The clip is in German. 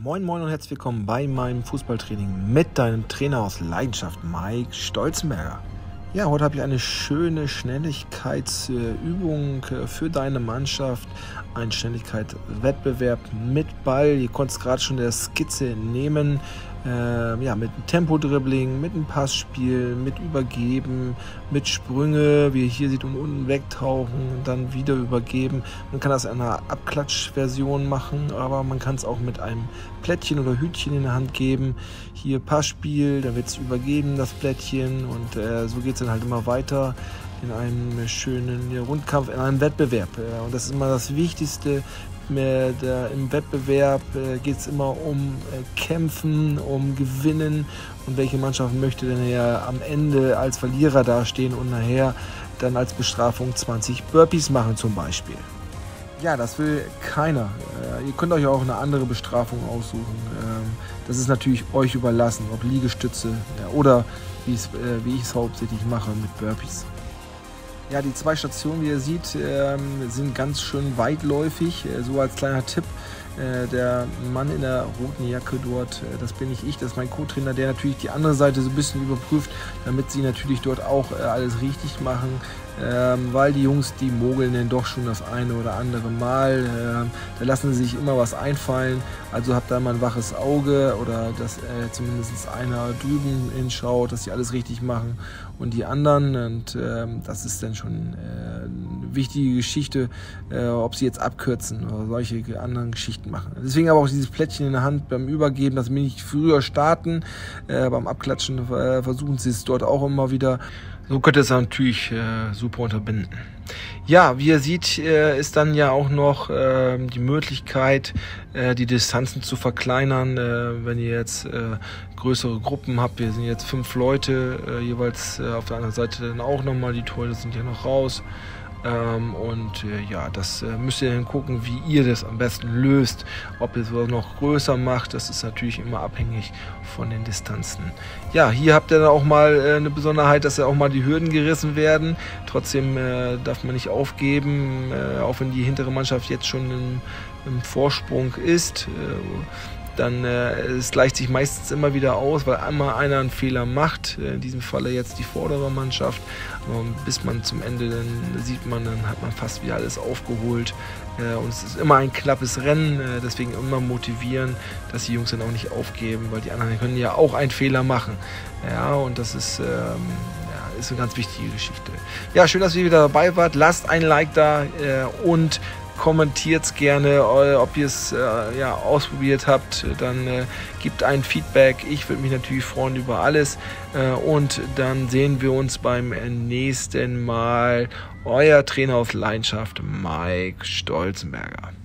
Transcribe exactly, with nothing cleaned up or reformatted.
Moin Moin und herzlich willkommen bei meinem Fußballtraining mit deinem Trainer aus Leidenschaft, Mike Stolzenberger. Ja, heute habe ich eine schöne Schnelligkeitsübung für deine Mannschaft. Ein Schnelligkeitswettbewerb mit Ball. Ihr konntest gerade schon der Skizze nehmen. Äh, ja, mit einem Tempodribbling, mit einem Passspiel, mit Übergeben, mit Sprünge, wie ihr hier seht, und unten wegtauchen und dann wieder übergeben. Man kann das in einer Abklatschversion machen, aber man kann es auch mit einem Plättchen oder Hütchen in der Hand geben. Hier Passspiel, dann wird es übergeben, das Plättchen, und äh, so geht es dann halt immer weiter in einem schönen ja, Rundkampf, in einem Wettbewerb. Ja, und das ist immer das Wichtigste. Der, im Wettbewerb äh, geht es immer um äh, Kämpfen, um Gewinnen, und welche Mannschaft möchte denn ja am Ende als Verlierer dastehen und nachher dann als Bestrafung zwanzig Burpees machen zum Beispiel. Ja, das will keiner. Äh, ihr könnt euch auch eine andere Bestrafung aussuchen. Ähm, das ist natürlich euch überlassen, ob Liegestütze ja, oder äh, wie ich es hauptsächlich mache mit Burpees. Ja, die zwei Stationen, wie ihr seht, ähm, sind ganz schön weitläufig. Äh, so als kleiner Tipp, äh, der Mann in der roten Jacke dort, äh, das bin nicht ich, das ist mein Co-Trainer, der natürlich die andere Seite so ein bisschen überprüft, damit sie natürlich dort auch äh, alles richtig machen. Ähm, weil die Jungs, die mogeln denn doch schon das eine oder andere Mal. Ähm, da lassen sie sich immer was einfallen. Also habt da mal ein waches Auge, oder dass äh, zumindest einer drüben hinschaut, dass sie alles richtig machen und die anderen. Und ähm, das ist dann schon äh, eine wichtige Geschichte, äh, ob sie jetzt abkürzen oder solche anderen Geschichten machen. Deswegen aber auch dieses Plättchen in der Hand beim Übergeben, dass wir nicht früher starten. Äh, beim Abklatschen äh, versuchen sie es dort auch immer wieder. So könnt ihr es natürlich äh, super unterbinden. Ja, wie ihr seht, äh, ist dann ja auch noch äh, die Möglichkeit, äh, die Distanzen zu verkleinern, äh, wenn ihr jetzt äh, größere Gruppen habt. Wir sind jetzt fünf Leute, äh, jeweils äh, auf der anderen Seite dann auch nochmal, die Tore sind ja noch raus. Ähm, und äh, ja, das äh, müsst ihr dann gucken, wie ihr das am besten löst. Ob ihr es noch größer macht, das ist natürlich immer abhängig von den Distanzen. Ja, hier habt ihr dann auch mal äh, eine Besonderheit, dass ja auch mal die Hürden gerissen werden. Trotzdem äh, darf man nicht aufgeben, äh, auch wenn die hintere Mannschaft jetzt schon im, im Vorsprung ist. Äh, dann äh, es gleicht sich meistens immer wieder aus, weil einmal einer einen Fehler macht, in diesem Falle jetzt die vordere Mannschaft, und bis man zum Ende dann sieht man, dann hat man fast wieder alles aufgeholt, äh, und es ist immer ein knappes Rennen, äh, deswegen immer motivieren, dass die Jungs dann auch nicht aufgeben, weil die anderen können ja auch einen Fehler machen, ja, und das ist ähm, ja, ist eine ganz wichtige Geschichte. Ja, schön, dass ihr wieder dabei wart, lasst ein Like da äh, und kommentiert es gerne, ob ihr es äh, ja, ausprobiert habt, dann äh, gebt ein Feedback. Ich würde mich natürlich freuen über alles, äh, und dann sehen wir uns beim nächsten Mal. Euer Trainer aus Leidenschaft, Mike Stolzenberger.